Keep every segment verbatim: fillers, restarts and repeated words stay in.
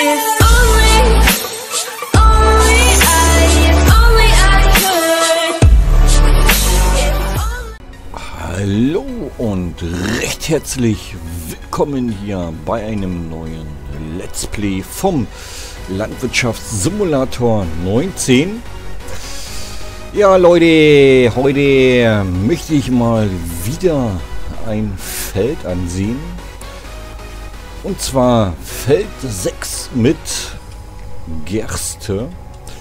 If only, only I, if only I could. Hallo und recht herzlich willkommen hier bei einem neuen Let's Play vom Landwirtschaftssimulator neunzehn. Ja Leute, heute möchte ich mal wieder ein Feld ansehen. Und zwar Feld sechs mit Gerste.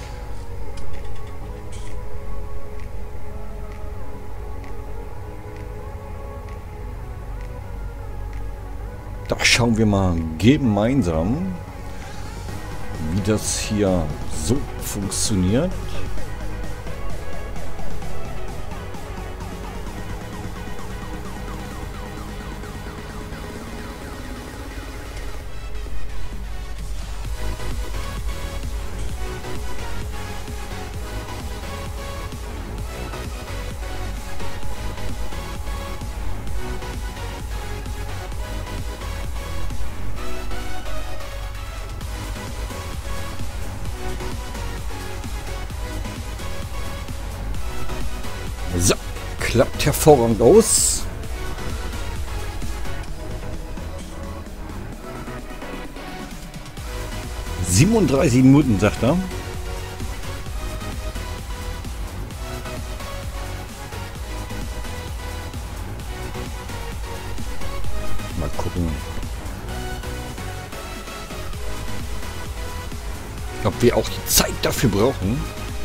Da schauen wir mal gemeinsam, wie das hier so funktioniert. So, klappt hervorragend aus. siebenunddreißig Minuten, sagt er. Mal gucken, ob wir auch die Zeit dafür brauchen.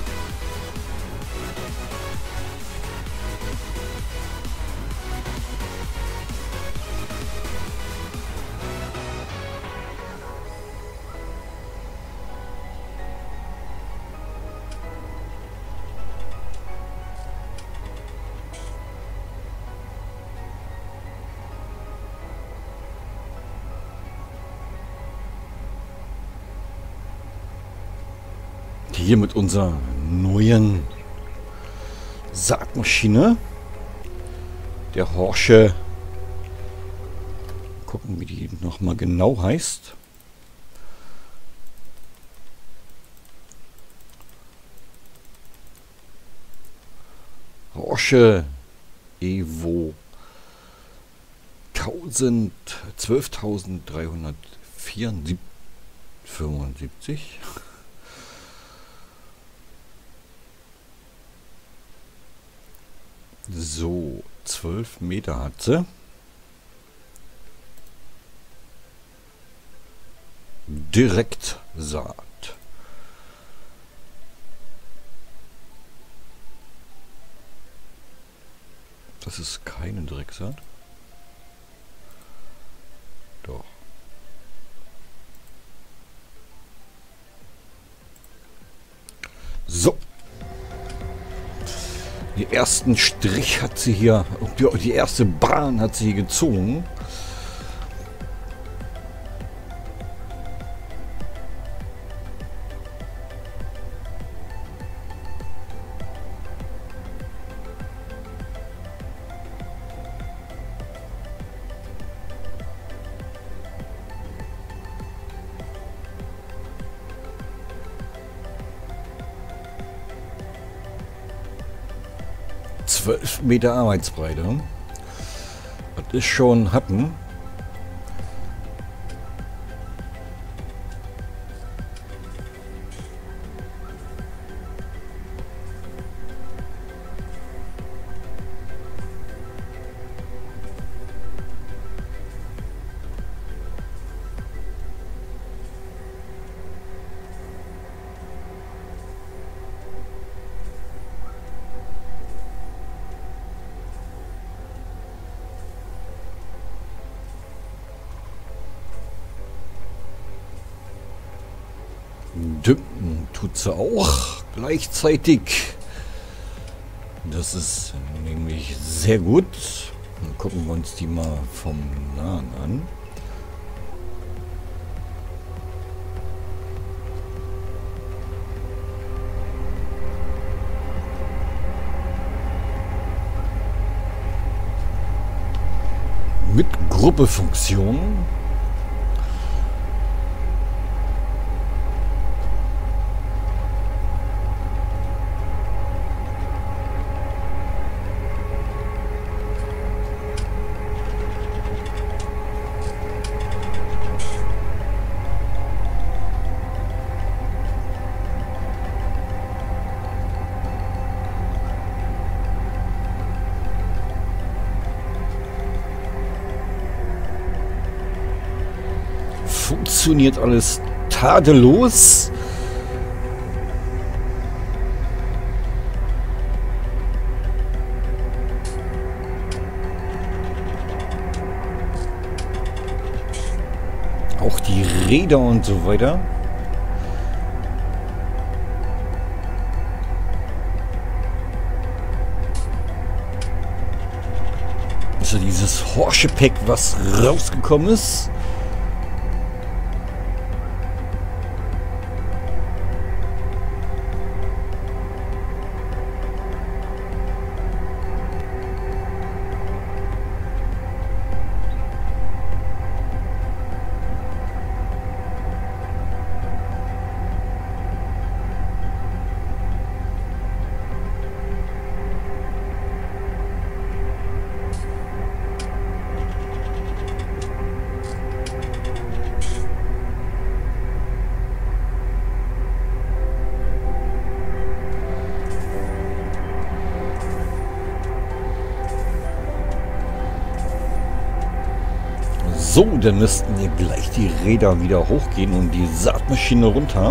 Hier mit unserer neuen Saatmaschine, der Horsche, gucken wie die noch mal genau heißt. Horsche Evo zwölftausenddreihundertfünfundsiebzig. So, zwölf Meter hat sie. Direktsaat. Das ist keine Direktsaat. Doch. So. Den ersten Strich hat sie hier, die, die erste Bahn hat sie hier gezogen. zwölf Meter Arbeitsbreite. Das ist schon Happen. Düngen tut sie auch gleichzeitig. Das ist nämlich sehr gut. Dann gucken wir uns die mal vom Nahen an. Mit Gruppefunktion. funktioniert alles tadellos. Auch die Räder und so weiter. Also dieses Horschepack, was rausgekommen ist. So, dann müssten hier gleich die Räder wieder hochgehen und die Saatmaschine runter.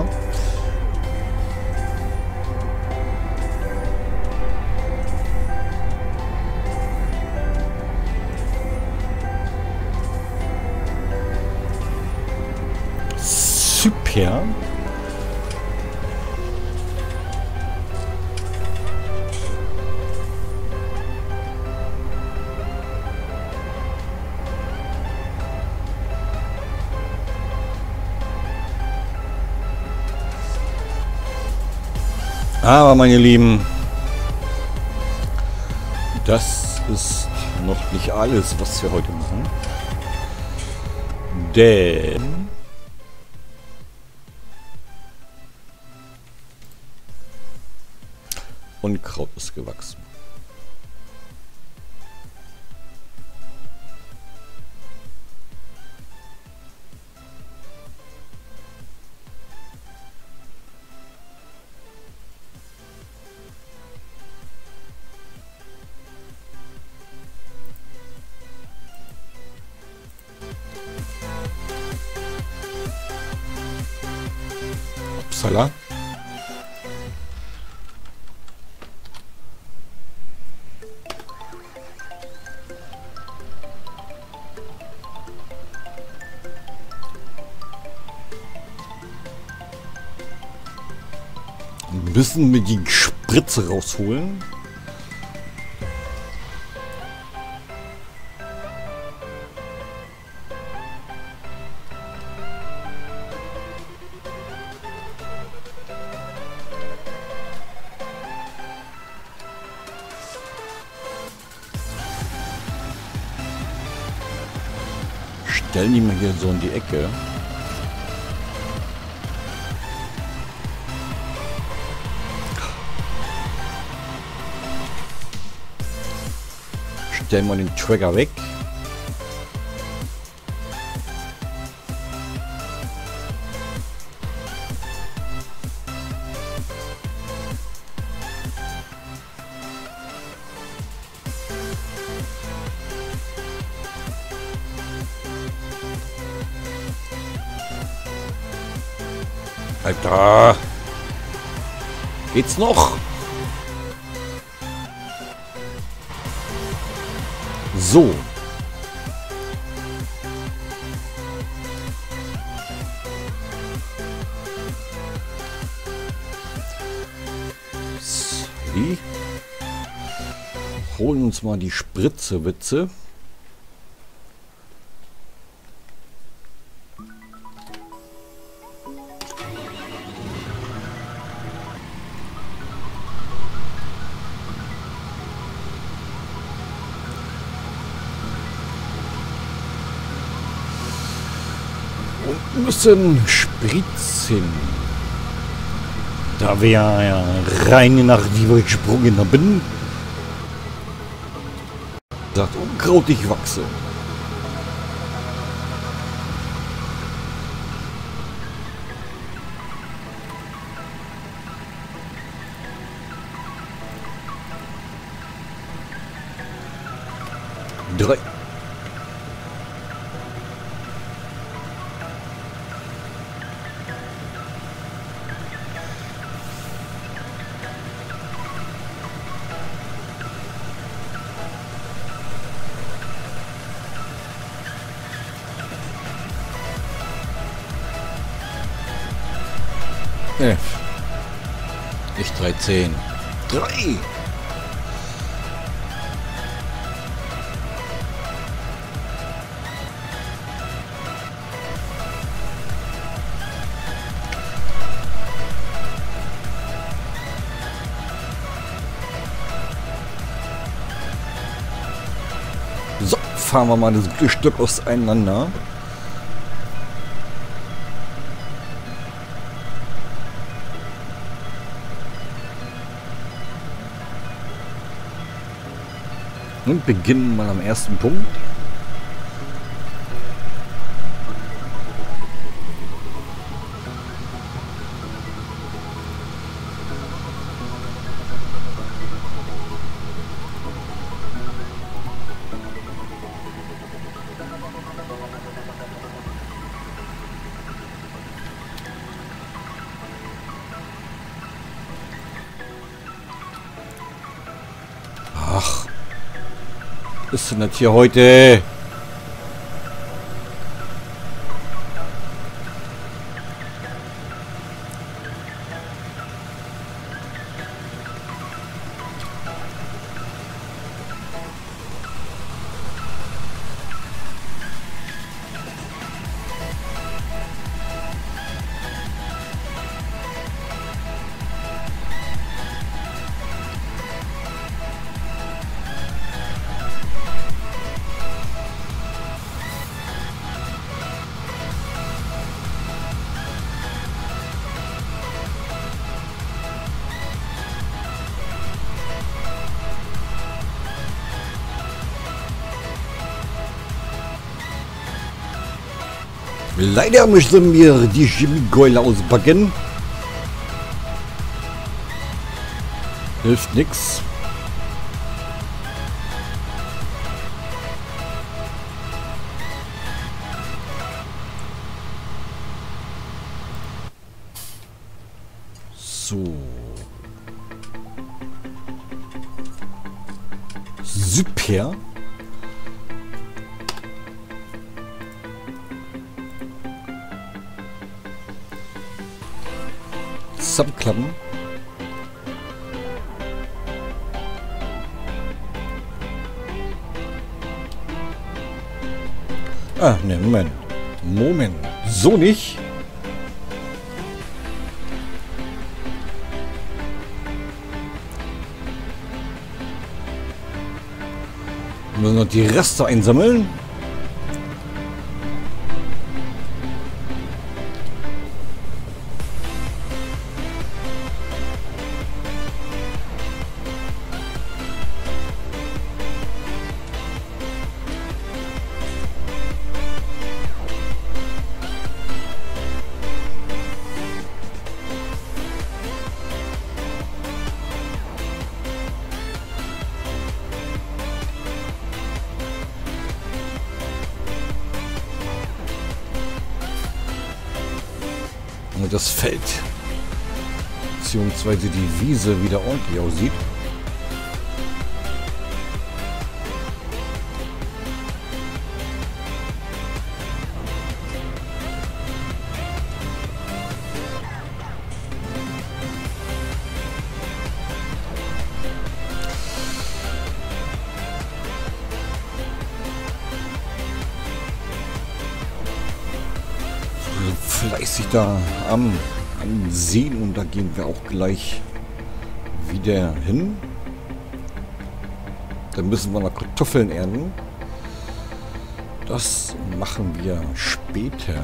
Super. Aber meine Lieben, das ist noch nicht alles, was wir heute machen. Denn Unkraut ist gewachsen. Upsala. Müssen wir die Spritze rausholen? Stellen die mal hier so in die Ecke. Stellen wir den Trigger weg. Alter! Geht's noch? So. Sie. Holen uns mal die Spritze, Witze. Und müssen spritzen. Da wir ja rein nach die wir gesprungen haben, sagt Unkraut, ich wachse. Drei. Ne. Nicht dreizehn. Drei! So, fahren wir mal das gute Stück auseinander. Und beginnen mal am ersten Punkt. Ach. Ist denn das hier heute? Leider müssen wir die Chemiekeule auspacken. Hilft nix. So. Super. Zusammenklappen. Ah, ne, Moment. Moment. So nicht. Wir müssen noch die Reste einsammeln. Und das Feld beziehungsweise die Wiese wieder ordentlich aussieht. Fleißig da am, am Sehen und da gehen wir auch gleich wieder hin. Dann müssen wir noch Kartoffeln ernten. Das machen wir später.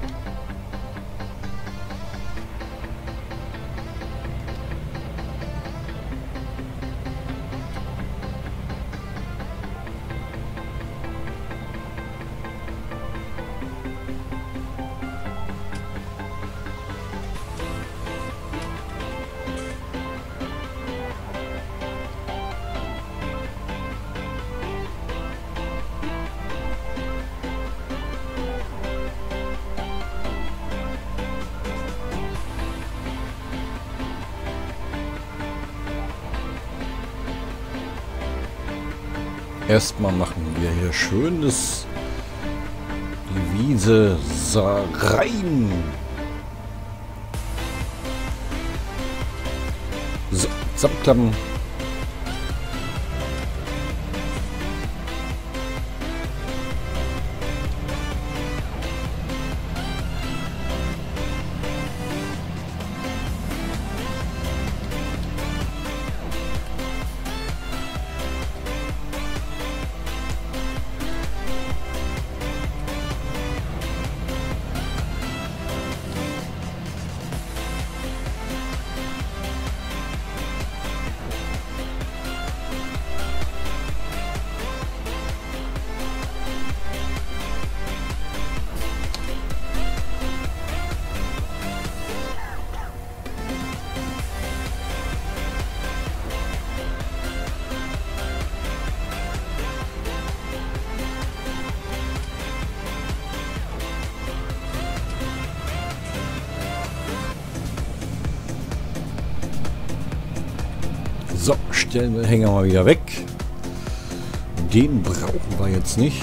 Erstmal machen wir hier schönes die Wiese rein. So, zusammenklappen. So, stellen wir Hänger mal wieder weg. Den brauchen wir jetzt nicht.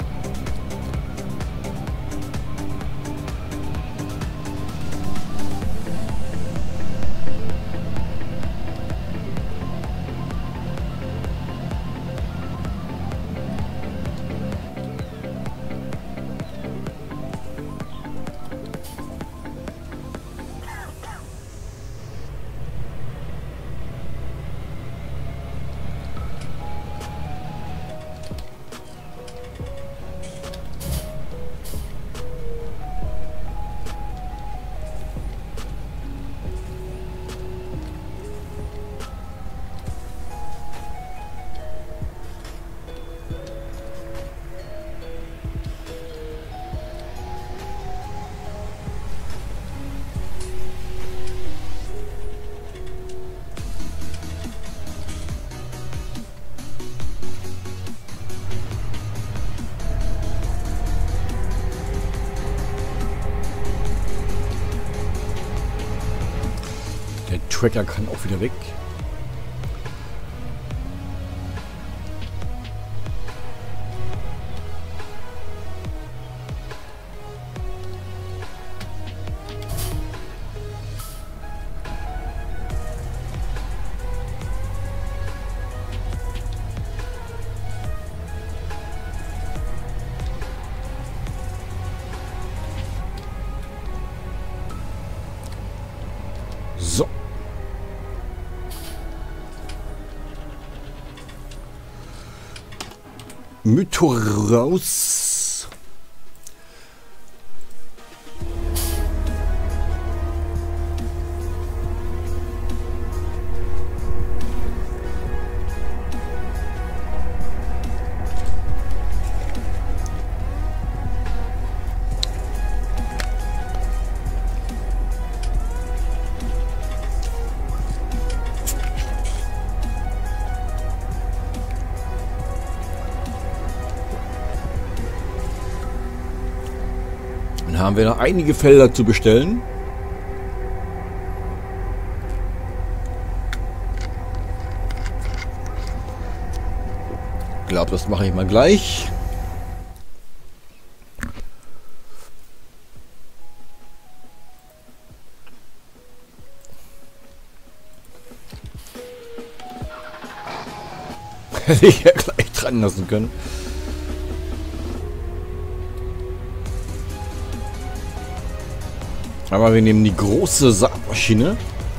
Der Tracker kann auch wieder weg. So. Mythor raus. Dann haben wir noch einige Felder zu bestellen. Ich glaube, das mache ich mal gleich. Hätte ich ja gleich dran lassen können. Aber wir nehmen die große Saatmaschine.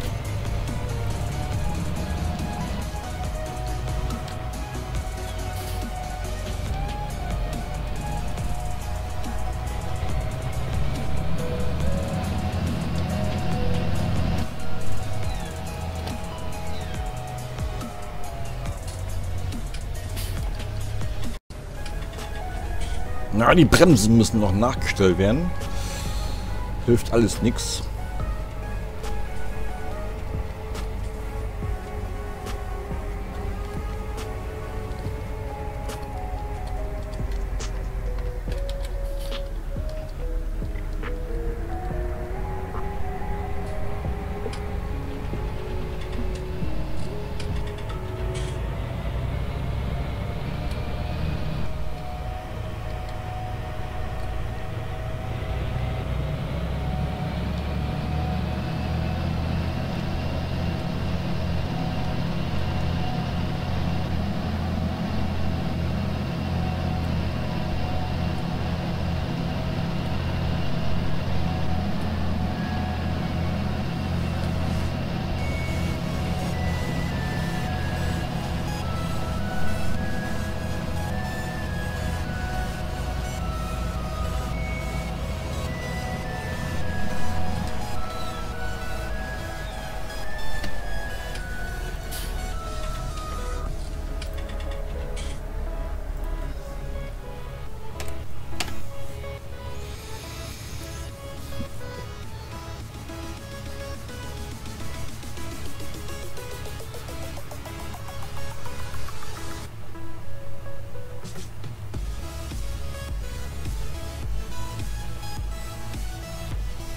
Na, die Bremsen müssen noch nachgestellt werden. Hilft alles nichts.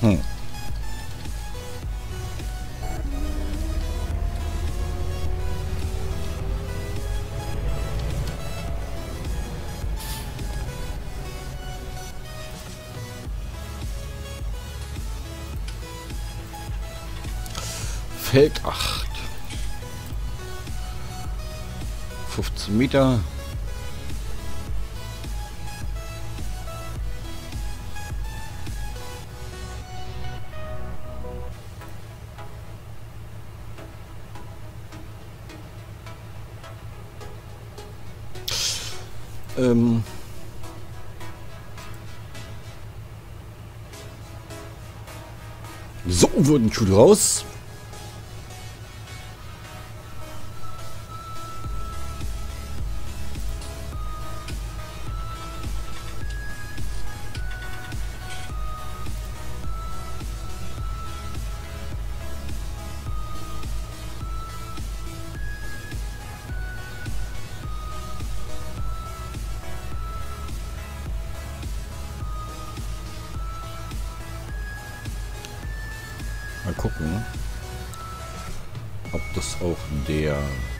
Hm. Feld acht. fünfzehn Meter. Ähm. So, wurden Schuhe raus. Mal gucken, ob das auch der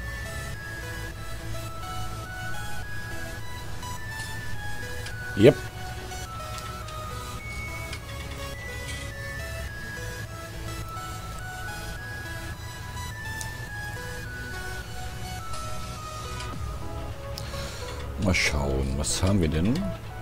Yep. Mal schauen, was haben wir denn?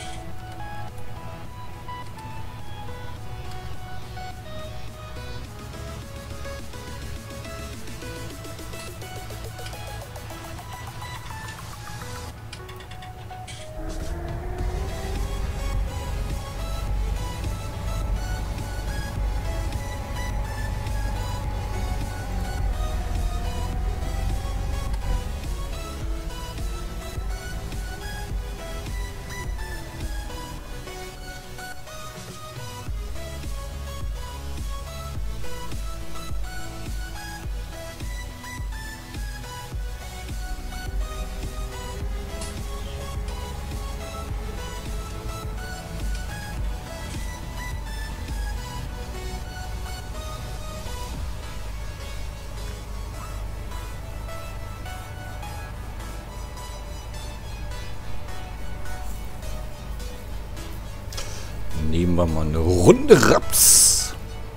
Nehmen wir mal eine Runde Raps.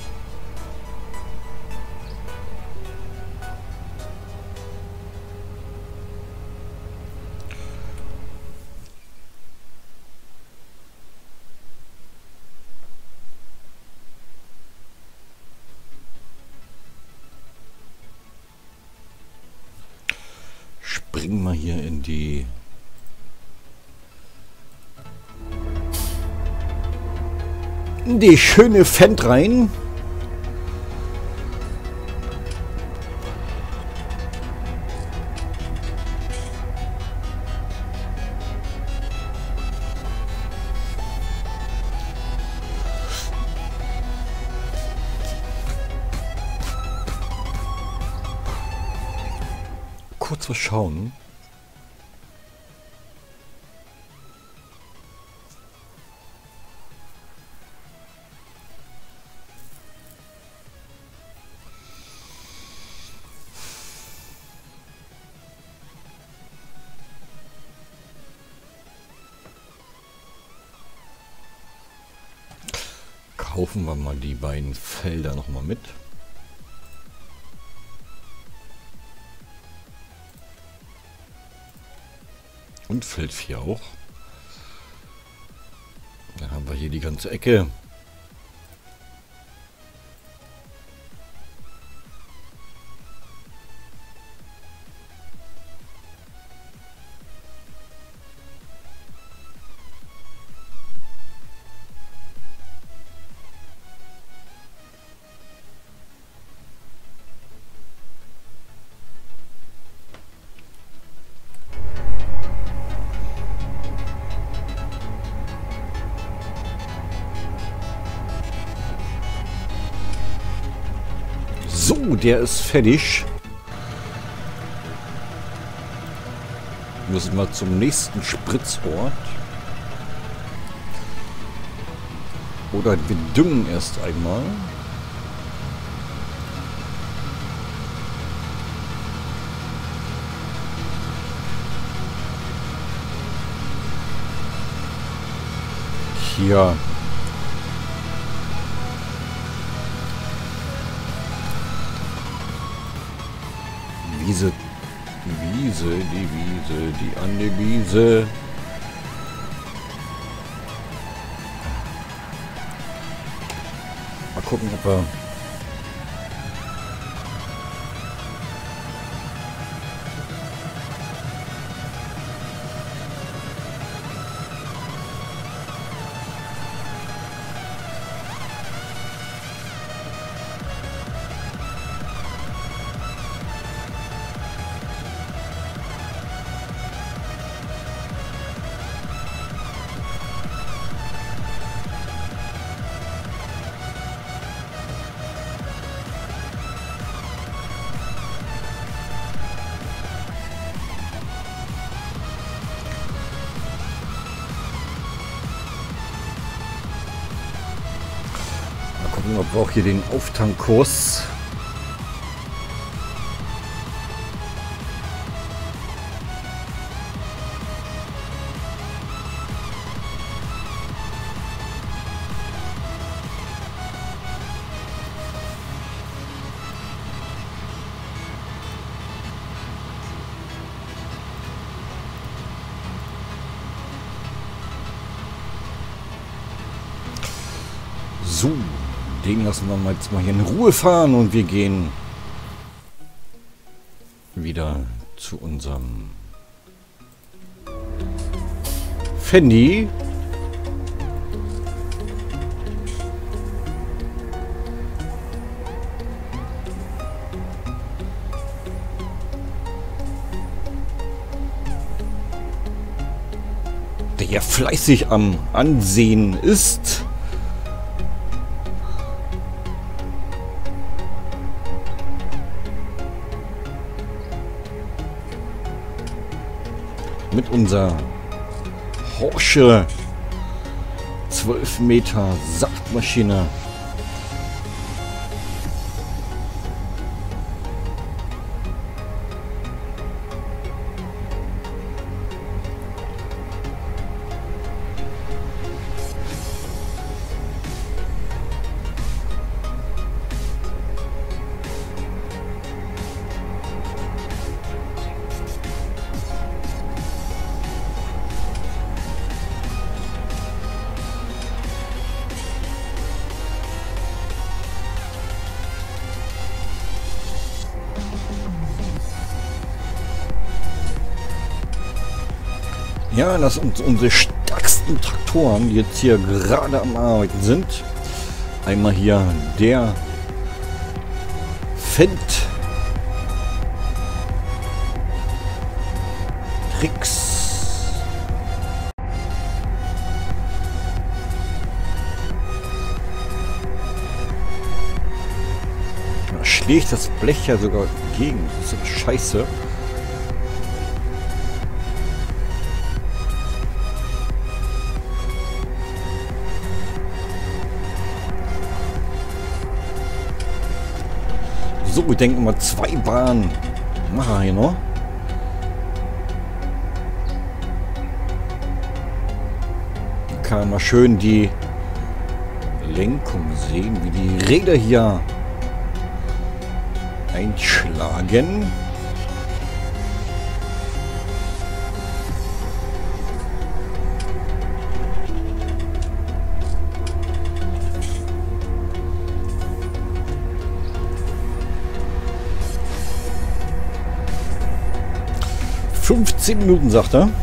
Springen wir hier in die die schöne Fendt rein. Kurz was schauen. Kaufen wir mal die beiden Felder noch mal mit. Und Feld vier auch. Dann haben wir hier die ganze Ecke. So, der ist fertig. Müssen wir zum nächsten Spritzort. Oder wir düngen erst einmal. Hier. Wiese. Die Wiese, die Wiese, die an die Wiese. Mal gucken, ob wir... Gucken, ob wir auch hier den Auftankkurs. So. Den lassen wir mal jetzt mal hier in Ruhe fahren und wir gehen wieder zu unserem Fendi. Der ja fleißig am Ansehen ist. Mit unserer Porsche zwölf Meter Saftmaschine. Ja, das sind unsere stärksten Traktoren, die jetzt hier gerade am Arbeiten sind. Einmal hier der Fendt Trix. Da schlägt das Blech ja sogar gegen. Das ist so scheiße. So, ich denke mal zwei Bahnen machen wir hier noch. Dann kann man mal schön die Lenkung sehen, wie die Räder hier einschlagen. fünfzehn Minuten, sagt er.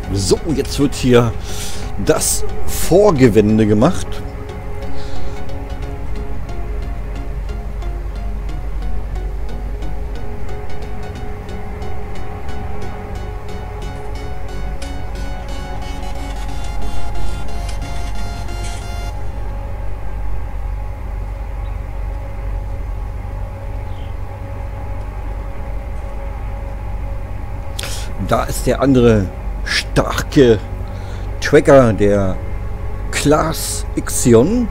So, jetzt wird hier das Vorgewende gemacht. Da ist der andere starke Tracker, der Claas Ixion.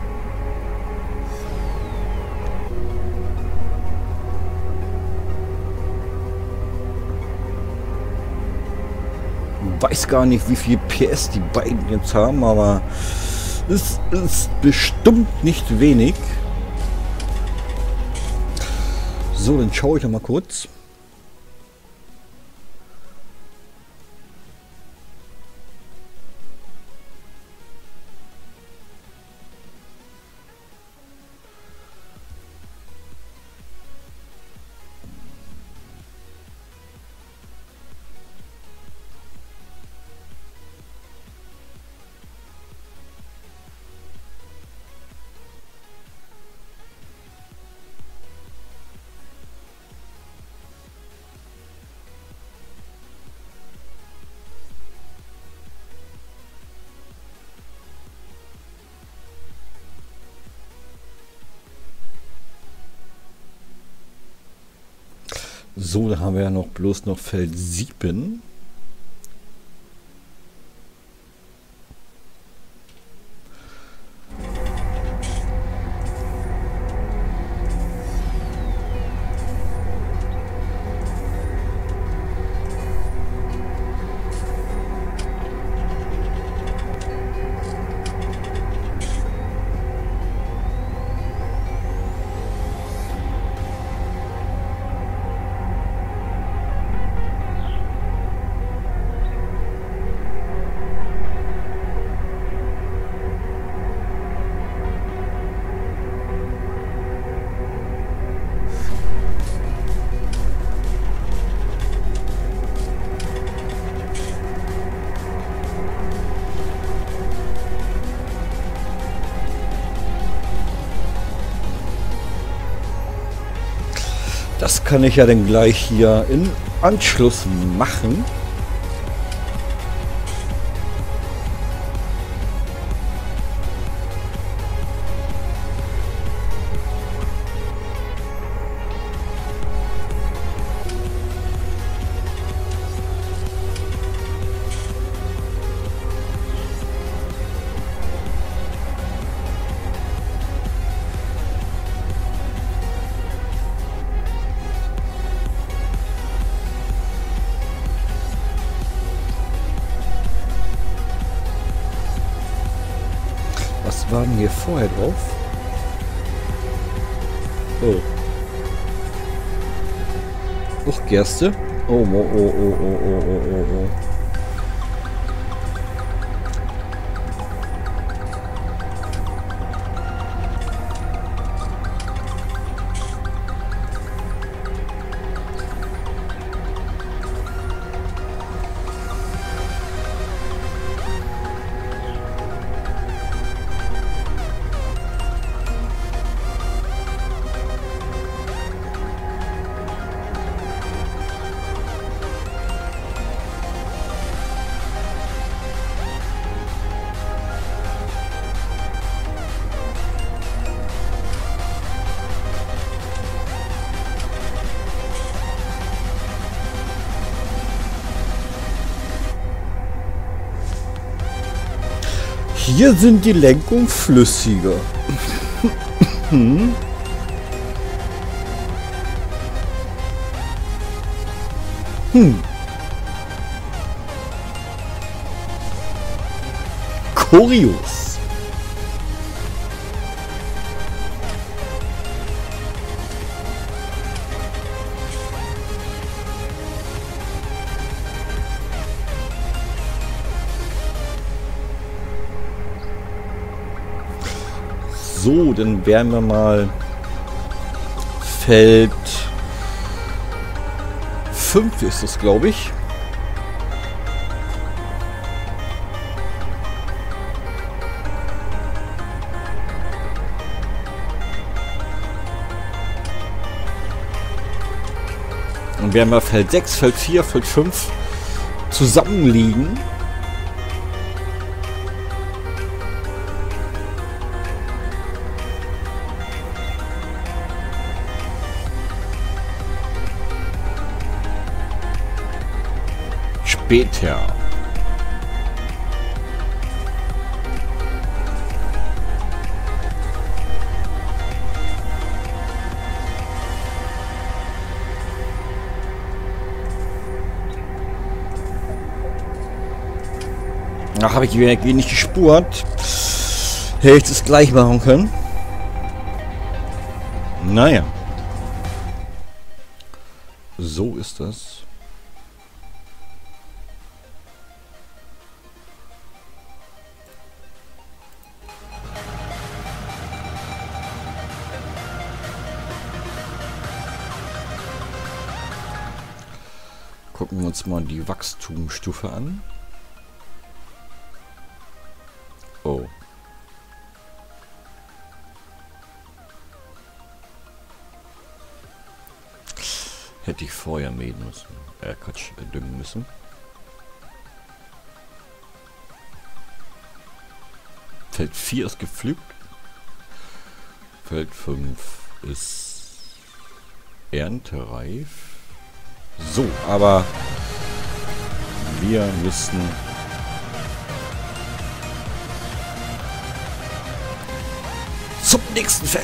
Weiß gar nicht, wie viel P S die beiden jetzt haben, aber es ist bestimmt nicht wenig. So, dann schaue ich noch mal kurz. So, da haben wir ja noch bloß noch Feld sieben. Das kann ich ja dann gleich hier im Anschluss machen. Was war denn hier vorher drauf? Oh. Och, Gerste. Oh, oh, oh, oh, oh, oh, oh, oh. Hier sind die Lenkungen flüssiger. hm. Hm. Kurios. So, dann werden wir mal Feld fünf ist es, glaube ich. Dann werden wir Feld sechs, Feld vier, Feld fünf zusammenliegen. Später. Ach, habe ich wenig gespurt. Hätte ich das gleich machen können. Naja. So ist das. Gucken wir uns mal die Wachstumsstufe an. Oh. Hätte ich vorher mähen müssen. Äh, Quatsch, äh, düngen müssen. Feld vier ist gepflügt. Feld fünf ist erntereif. So, aber wir müssen zum nächsten Feld.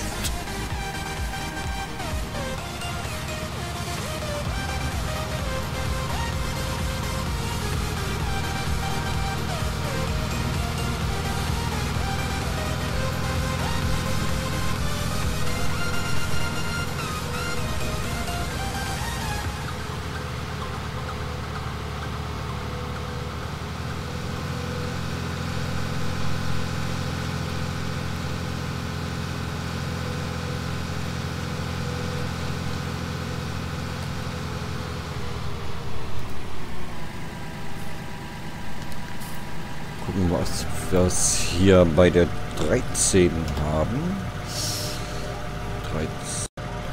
Gucken, was wir hier bei der dreizehn haben. dreizehn.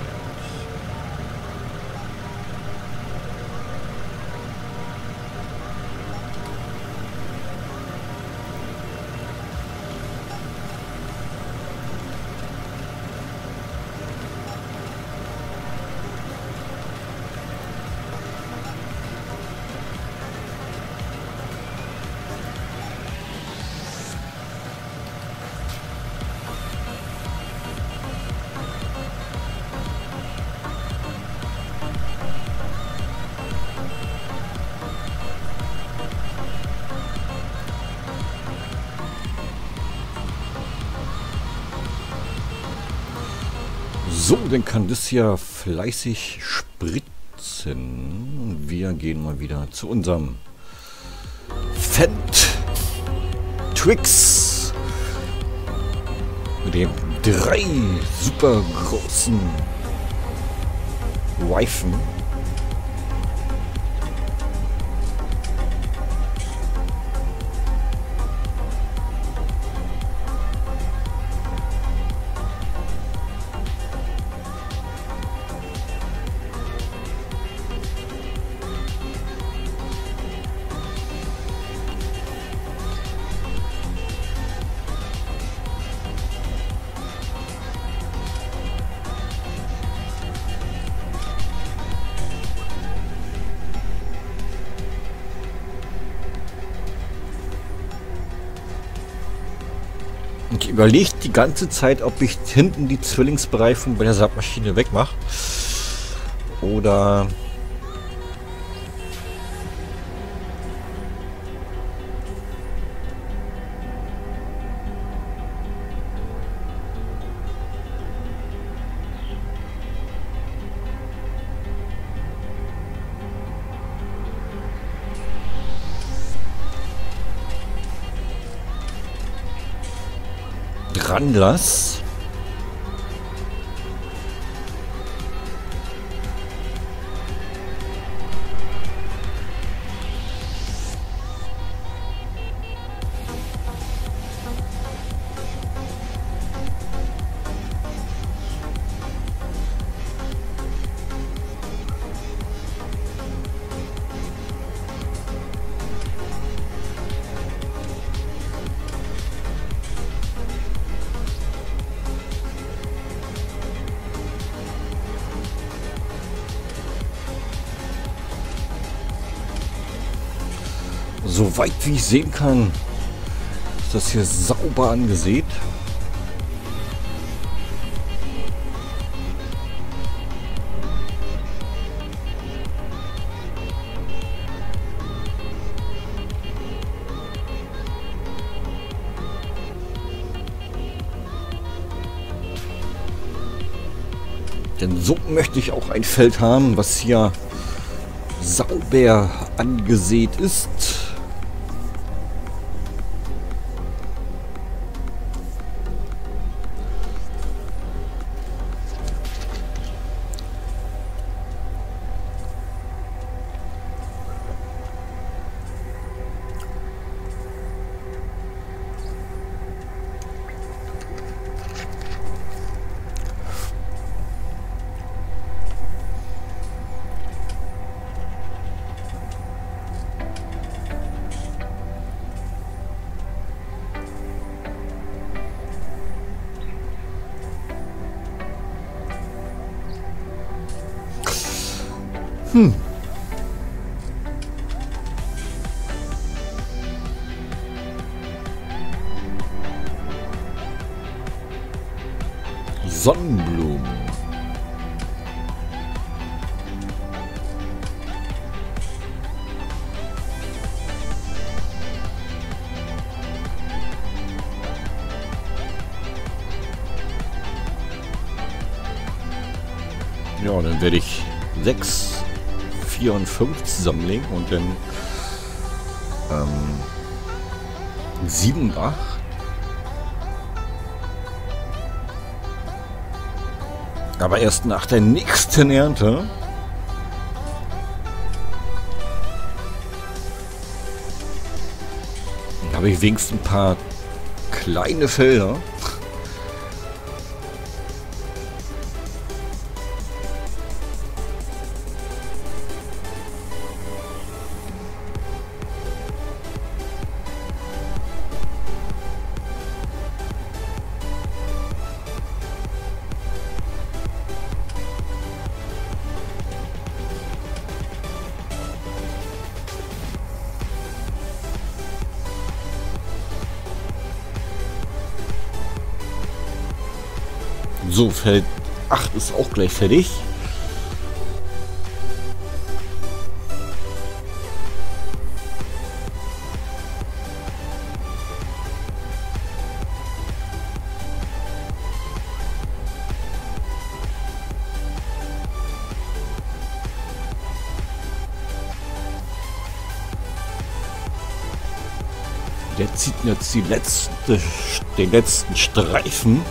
So, dann kann das ja fleißig spritzen. Und wir gehen mal wieder zu unserem Fendt Twix. Mit den drei super großen Reifen. Ich überlege die ganze Zeit, ob ich hinten die Zwillingsbereifung bei der Saatmaschine wegmache. Oder dran lass. Soweit wie ich sehen kann, ist das hier sauber angesät. Denn so möchte ich auch ein Feld haben, was hier sauber angesät ist. Hm. Sonnenblumen. Ja, dann werde ich sechs, vier und fünf zusammenlegen und dann ähm, sieben und acht. Aber erst nach der nächsten Ernte habe ich wenigstens ein paar kleine Felder. So, Feld acht ist auch gleich fertig. Der zieht jetzt die letzte, den letzten Streifen.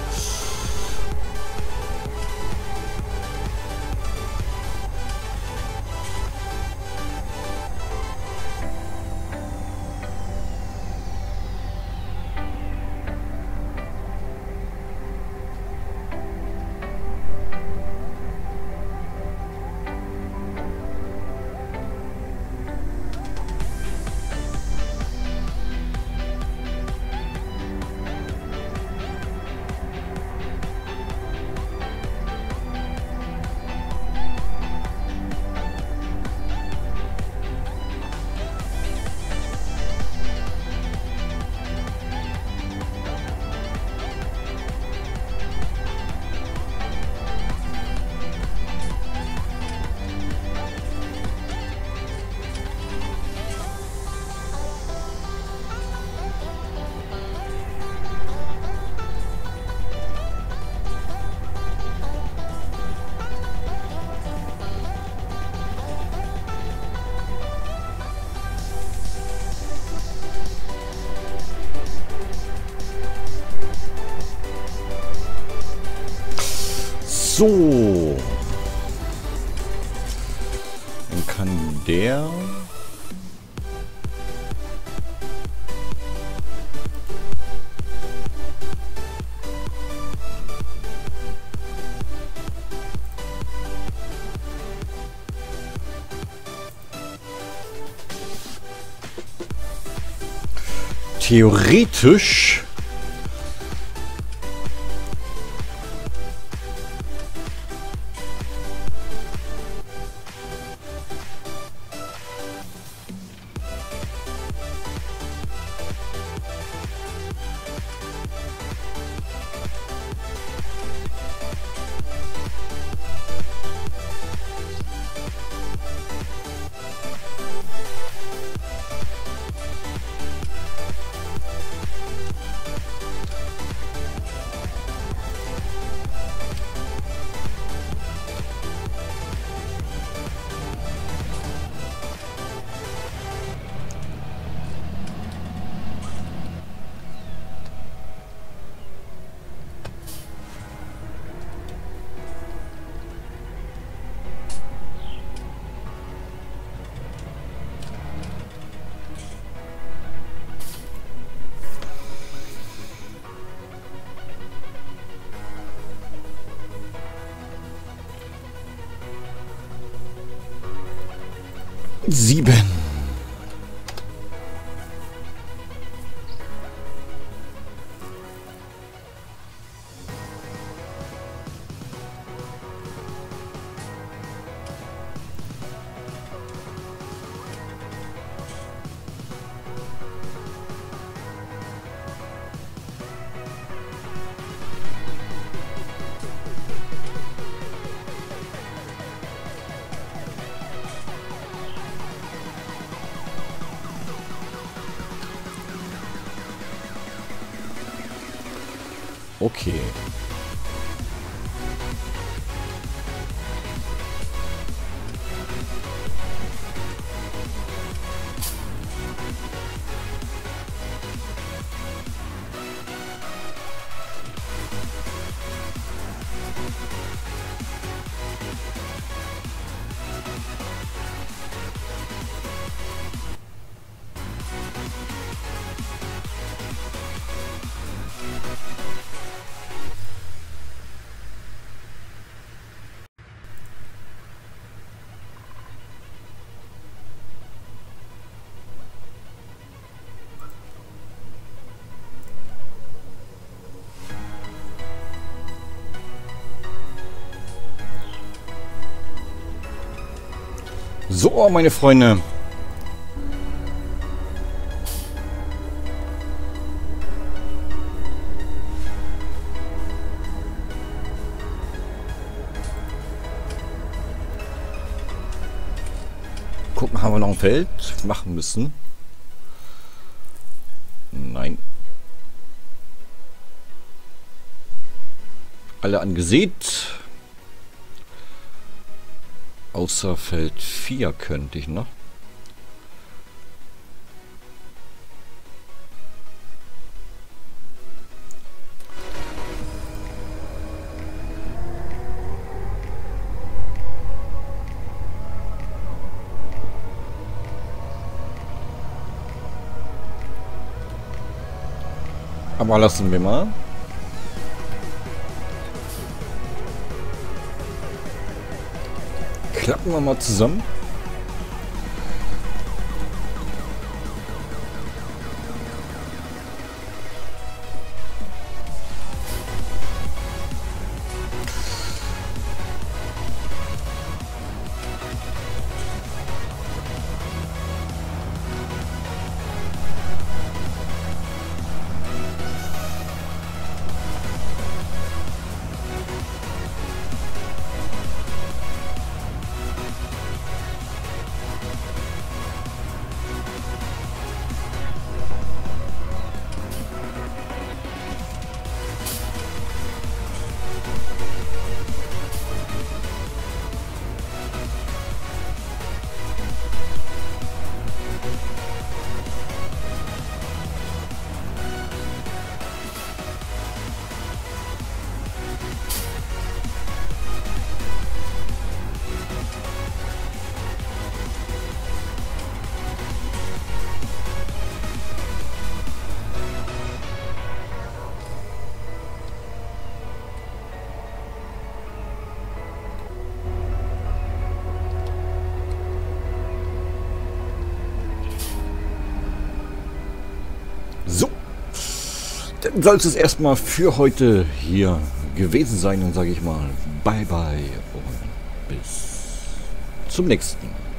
So. Dann kann der... Theoretisch Sieben. Okay. So, meine Freunde. Gucken, haben wir noch ein Feld machen müssen? Nein. Alle angesät. Außer Feld vier könnte ich noch. Aber lassen wir mal. Klappen wir mal zusammen. So, dann soll es erstmal für heute hier gewesen sein. Dann sage ich mal bye bye und bis zum nächsten Mal.